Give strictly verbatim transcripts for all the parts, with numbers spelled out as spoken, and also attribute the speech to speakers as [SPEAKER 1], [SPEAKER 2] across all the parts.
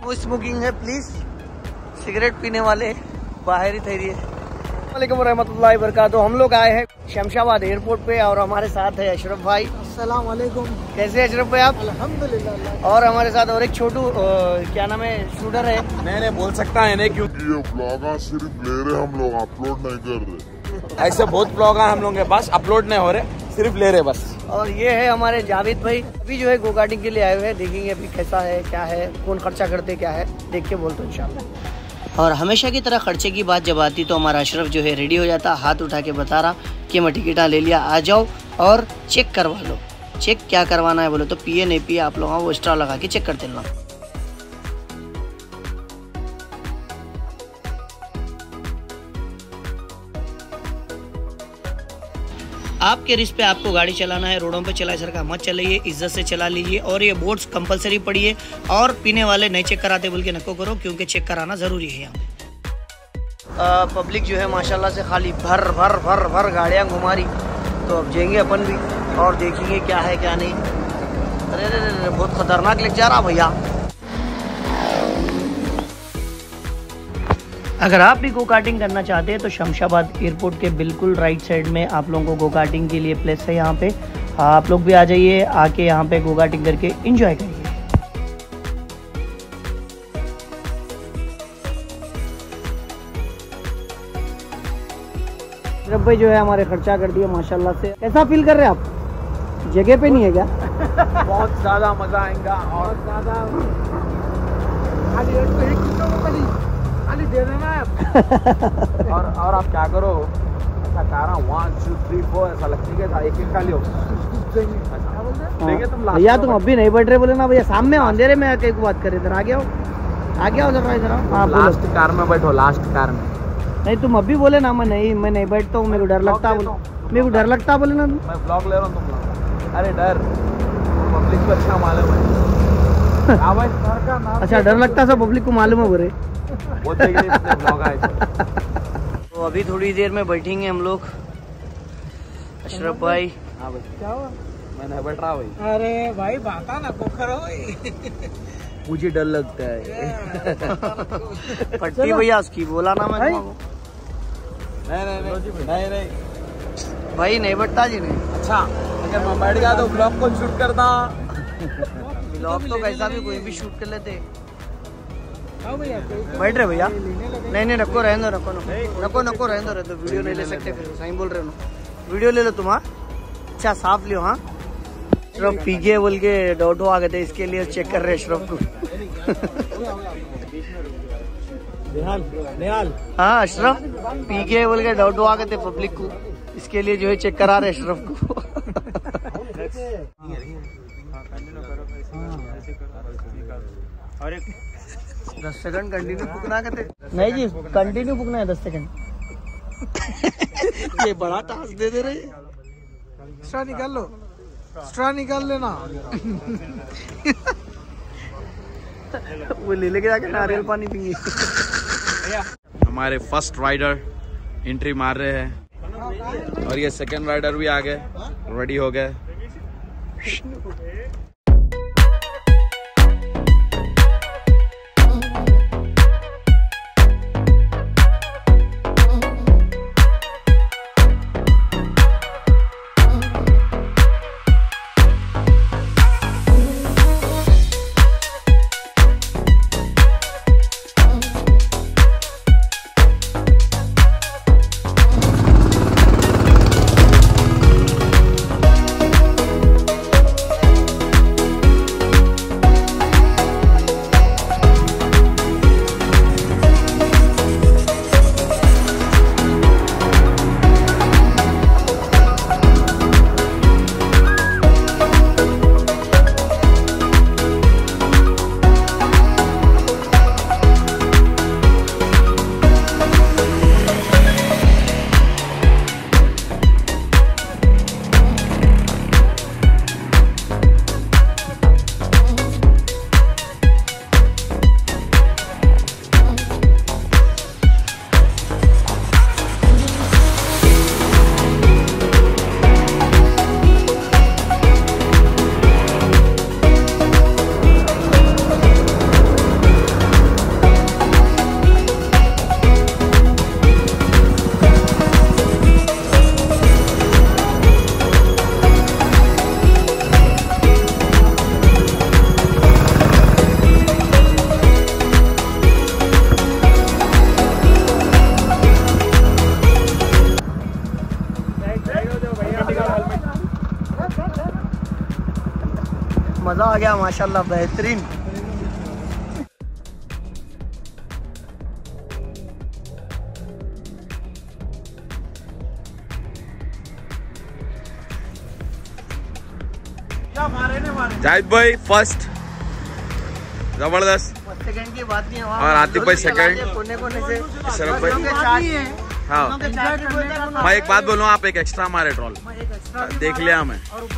[SPEAKER 1] No smoking है please. Cigarette पीने वाले बाहर ही ठहरिए। वालेकुम रहमतुल्लाहि वबरकातुहू। हम लोग आए हैं शमशाबाद एयरपोर्ट पे और हमारे साथ है अशरफ भाई।
[SPEAKER 2] अस्सलाम वालेकुम।
[SPEAKER 1] कैसे अशरफ भाई आप?
[SPEAKER 2] अल्हम्दुलिल्लाह।
[SPEAKER 1] और हमारे साथ और एक छोटू क्या नाम है शूटर है।
[SPEAKER 3] नहीं नहीं बोल सकता है नहीं क्यों
[SPEAKER 4] ये ब्लॉग सिर्फ ले रहे हम लोग, अपलोड नहीं कर रहे।
[SPEAKER 3] ऐसे बहुत ब्लॉग है हम लोगों के पास, अपलोड नहीं हो रहे, सिर्फ ले रहे बस।
[SPEAKER 1] और ये है हमारे जावेद भाई, अभी जो है गो कार्टिंग के लिए आए हुए हैं। देखेंगे अभी कैसा है क्या है, कौन खर्चा करते क्या है, देख के बोलते इंशाल्लाह। और हमेशा की तरह खर्चे की बात जब आती तो हमारा अशरफ जो है रेडी हो जाता, हाथ उठा के बता रहा कि मैं टिकटा ले लिया, आ जाओ और चेक करवा लो। चेक क्या करवाना है बोले तो पिए नहीं पिए आप लोग वो एक्स्ट्रा लगा के चेक करते ना। आपके रिस्क पे आपको गाड़ी चलाना है, रोडों पे चला सर का मत चलाइए, इज्जत से चला लीजिए। और ये बोर्ड्स कंपलसरी पड़ी है और पीने वाले नहीं चेक कराते बोल के नको करो, क्योंकि चेक कराना ज़रूरी है यहाँ पे। पब्लिक जो है माशाल्लाह से खाली भर भर भर भर गाड़ियाँ घुमा रही। तो अब जाएंगे अपन भी और देखेंगे क्या है क्या नहीं। अरे अरे अरे बहुत खतरनाक लग जा रहा भैया। अगर आप भी गो कार्टिंग करना चाहते हैं तो शमशाबाद एयरपोर्ट के बिल्कुल राइट साइड में आप लोगों को गो कार्टिंग के लिए प्लेस है। यहाँ पे आप लोग भी आ जाइए, आके यहाँ पे गो कार्टिंग करके एंजॉय करिए। रब भाई जो है हमारे खर्चा कर दिया माशाल्लाह से। कैसा फील कर रहे हैं आप? जगह पे नहीं है क्या?
[SPEAKER 3] बहुत ज्यादा मजा आएगा और
[SPEAKER 2] ज्यादा खाली दे देना है।
[SPEAKER 3] और और आप क्या करो, ऐसा कह रहा वन टू थ्री फोर ऐसा लगती है एक एक खाली हो देंगे तुम।
[SPEAKER 1] भैया तुम अभी नहीं बैठ रहे बोले ना भैया, सामने अंधेरे में आके बात करे। इधर आ गया हो, आ गया उधर इधर आप
[SPEAKER 3] लास्ट कार में बैठो, लास्ट कार में।
[SPEAKER 1] नहीं तुम अभी बोले ना मैं नहीं मैं नहीं बैठता हूँ, मेरे को डर लगता बोले, मेरे को डर लगता बोले ना।
[SPEAKER 3] मैं ब्लॉग ले रहा हूँ तुम। अरे डर पब्लिक को अच्छा मालूम है।
[SPEAKER 1] अच्छा डर लगता सब पब्लिक को मालूम है बोले। तो अभी थोड़ी देर में बैठेंगे हम लोग। अशरफ भाई
[SPEAKER 2] क्या हुआ?
[SPEAKER 3] मैं नहीं बैठ रहा भाई।
[SPEAKER 2] अरे भाई बाता ना को करो।
[SPEAKER 3] मुझे डर लगता है।
[SPEAKER 1] पट्टी भैया उसकी बोला ना मैं।
[SPEAKER 3] नहीं नहीं नहीं नहीं नहीं
[SPEAKER 1] भाई नहीं बैठता जी नहीं।
[SPEAKER 3] अच्छा अगर मैं बैठ गया तो ब्लॉग को शूट करता।
[SPEAKER 1] ब्लॉग तो कैसा भी कोई भी शूट कर लेते।
[SPEAKER 2] भैया
[SPEAKER 1] बैठ रहे भैया? नहीं नहीं नको रहने दो, नको नको नको नको रहने दो, रहने दो। वीडियो नहीं ले सकते फिर, सही बोल रहे हो। वीडियो ले लो तुम। हाँ अच्छा साफ लियो। हाँ अशरफ पी के बोल के डॉटो आ गए थे, इसके लिए चेक कर रहे अशरफ को। हाँ अशरफ पी के बोल के डॉटो आ गए थे पब्लिक को, इसके लिए जो है चेक करा रहे अशरफ को। दस सेकंड कंटिन्यू फूकना कहते नहीं जी, कंटिन्यू फूकना है दस सेकंड। ये बड़ा टास्क दे दे रहे।
[SPEAKER 2] स्ट्रा निकाल लो, स्ट्रा निकाल लेना।
[SPEAKER 1] वो ले लेके जाके नारियल पानी पिएंगे।
[SPEAKER 3] हमारे फर्स्ट राइडर एंट्री मार रहे हैं और ये सेकंड राइडर भी आ गए, रेडी हो गए।
[SPEAKER 1] मजा आ गया माशाल्लाह, बेहतरीन।
[SPEAKER 3] जाहिद भाई फर्स्ट, जबरदस्त।
[SPEAKER 1] सेकंड की बात नहीं है,
[SPEAKER 3] और आतिफ भाई सेकंड,
[SPEAKER 1] कोने कोने से
[SPEAKER 3] शरफ भाई। हाँ मैं एक बात बोलूँ, आप एक एक्स्ट्रा मारे ट्रॉल, देख लिया हमें,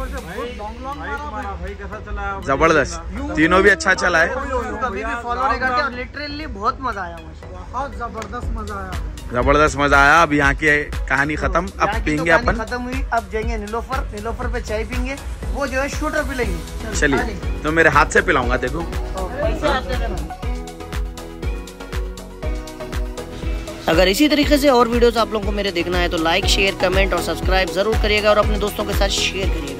[SPEAKER 3] जबरदस्त। तीनों भी अच्छा चला है,
[SPEAKER 1] कभी भी फॉलो नहीं करते और लिटरली बहुत मजा आया,
[SPEAKER 2] बहुत जबरदस्त मजा आया,
[SPEAKER 3] जबरदस्त मजा आया। अब यहाँ की कहानी खत्म, अब पीएंगे अपन,
[SPEAKER 1] खत्म हुई। अब जाएंगे नीलोफर, नीलोफर पे चाय पीएंगे, वो जो है शूटर पिलेंगे।
[SPEAKER 3] चलिए, तो मेरे हाथ से पिलाऊंगा, देखो
[SPEAKER 1] पैसे आते देना। अगर इसी तरीके से और वीडियोस आप लोगों को मेरे देखना है तो लाइक शेयर कमेंट और सब्सक्राइब जरूर करिएगा और अपने दोस्तों के साथ शेयर करिएगा।